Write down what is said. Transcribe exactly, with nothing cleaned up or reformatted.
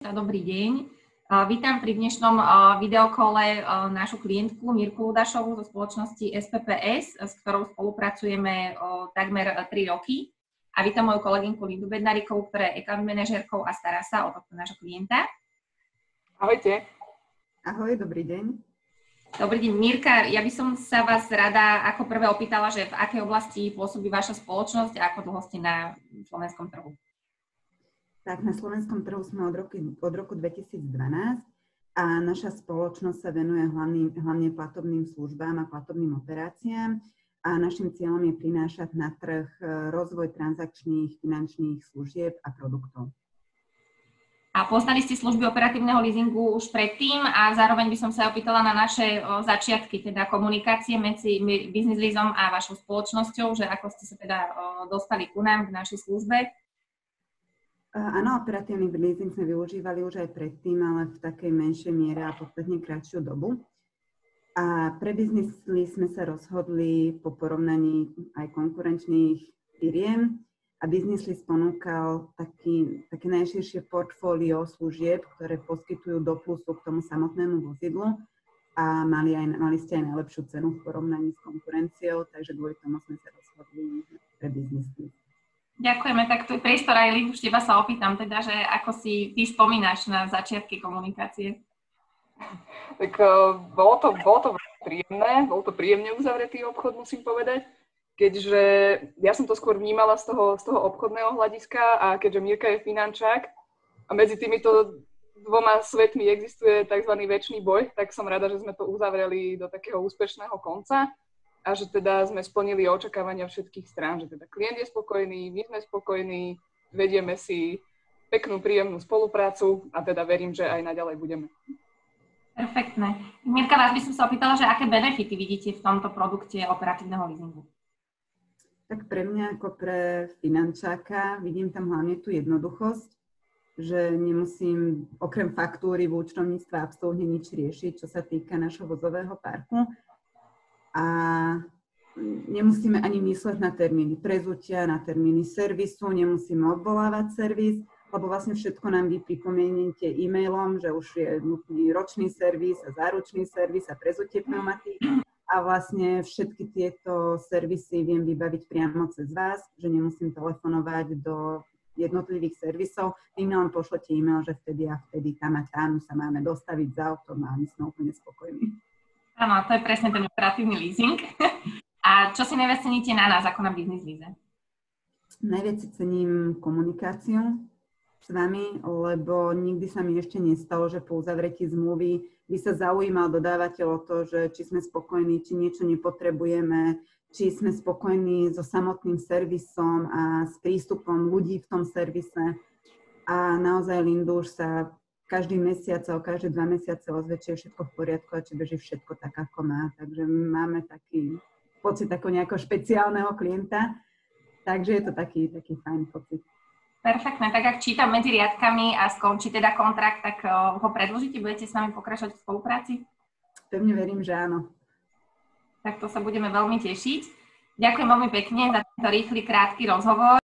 Dobrý deň. Vítam pri dnešnom videokole našu klientku Mirku Ludašovú zo spoločnosti es pé pé es, s ktorou spolupracujeme takmer tri roky. A vítam moju kolegynku Lindu Bednárikovú, ktorá je account manažérkou a stará sa o tohto nášho klienta. Ahojte. Ahoj, dobrý deň. Dobrý deň, Mirka. Ja by som sa vás rada ako prvé opýtala, že v akej oblasti pôsobí vaša spoločnosť a ako dlho ste na slovenskom trhu? Tak na slovenskom trhu sme od roku, od roku dvetisícdvanásť a naša spoločnosť sa venuje hlavný, hlavne platobným službám a platobným operáciám a našim cieľom je prinášať na trh rozvoj transakčných finančných služieb a produktov. A poznali ste služby operatívneho leasingu už predtým a zároveň by som sa opýtala na naše začiatky, teda komunikácie medzi Business Leasom a vašou spoločnosťou, že ako ste sa teda dostali ku nám, k našej službe. Áno, operatívny leasing sme využívali už aj predtým, ale v takej menšej miere a podstatne kratšiu dobu. A pre Business Lease sme sa rozhodli po porovnaní aj konkurenčných firiem a Business Lease ponúkal taký, také najširšie portfólio služieb, ktoré poskytujú do plusu k tomu samotnému vozidlu a mali, aj, mali ste aj najlepšiu cenu v porovnaní s konkurenciou, takže kvôli tomu sme sa rozhodli pre Business Lease. Ďakujeme, tak tu je priestor aj Lindu, už teba sa opýtam teda, že ako si ty spomínaš na začiatky komunikácie? Tak uh, bolo to, bolo to príjemné, bol to príjemne uzavretý obchod, musím povedať, keďže ja som to skôr vnímala z toho, z toho obchodného hľadiska a keďže Mirka je finančák a medzi týmito dvoma svetmi existuje tzv. Večný boj, tak som rada, že sme to uzavreli do takého úspešného konca. A že teda sme splnili očakávania všetkých strán, že teda klient je spokojný, my sme spokojní, vedieme si peknú, príjemnú spoluprácu a teda verím, že aj naďalej budeme. Perfektné. Mirka, vás by som sa opýtala, že aké benefity vidíte v tomto produkte operatívneho leasingu? Tak pre mňa ako pre finančáka vidím tam hlavne tú jednoduchosť, že nemusím okrem faktúry v účtovníctve absolútne nič riešiť, čo sa týka našho vozového parku. A nemusíme ani mysleť na termíny prezutia, na termíny servisu, nemusíme odvolávať servis, lebo vlastne všetko nám vy pripomeniete e-mailom, že už je nutný ročný servis a záručný servis a prezutie pneumatík. A vlastne všetky tieto servisy viem vybaviť priamo cez vás, že nemusím telefonovať do jednotlivých servisov. Vy mi len pošlete e-mail, že vtedy a vtedy tam a tam sa máme dostaviť za autom a my sme úplne spokojní. Áno, to je presne ten operatívny leasing. A čo si najviac ceníte na nás, ako na Business Lease? Najviac si cením komunikáciu s vami, lebo nikdy sa mi ešte nestalo, že po uzavretí zmluvy by sa zaujímal dodávateľ o to, že či sme spokojní, či niečo nepotrebujeme, či sme spokojní so samotným servisom a s prístupom ľudí v tom servise. A naozaj Lindu už sa každý mesiac alebo každé dva mesiace ozve, či je všetko v poriadku a či beží všetko tak, ako má. Takže máme taký pocit ako nejakého špeciálneho klienta. Takže je to taký, taký fajn pocit. Perfektné. Tak ak čítam medzi riadkami a skončí teda kontrakt, tak ho predĺžite? Budete s nami pokračovať v spolupráci? Pevne verím, že áno. Tak to sa budeme veľmi tešiť. Ďakujem veľmi pekne za tento rýchly, krátky rozhovor.